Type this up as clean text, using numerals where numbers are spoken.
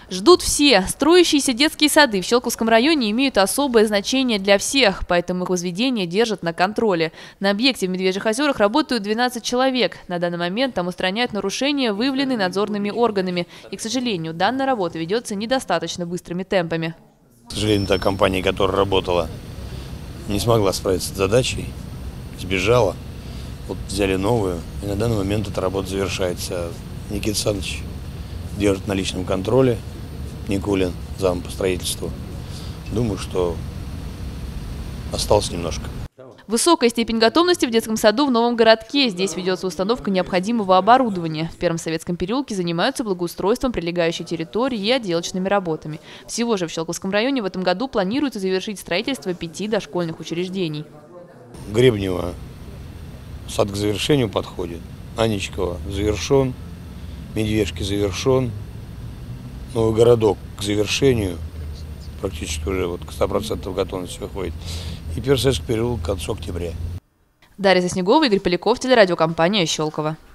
Ждут все. Строящиеся детские сады в Щелковском районе имеют особое значение для всех, поэтому их возведение держат на контроле. На объекте в Медвежьих озерах работают 12 человек. На данный момент там устраняют нарушения, выявленные надзорными органами. И, к сожалению, данная работа ведется недостаточно быстрыми темпами. К сожалению, та компания, которая работала, не смогла справиться с задачей, сбежала. Вот взяли новую, и на данный момент эта работа завершается. Никита Александрович держит на личном контроле. Никулин, зам по строительству. Думаю, что осталось немножко. Высокая степень готовности в детском саду в Новом городке. Здесь ведется установка необходимого оборудования. В Первом Советском переулке занимаются благоустройством прилегающей территории и отделочными работами. Всего же в Щелковском районе в этом году планируется завершить строительство 5 дошкольных учреждений. Гребнево сад к завершению подходит. Анечкова завершен. Медвежки завершен. Новый городок к завершению. Практически уже вот к 100% готовности выходит. И Первый Советский переулок к концу октября. Дарья Заснегова, Игорь Поляков, телерадиокомпания «Щелково».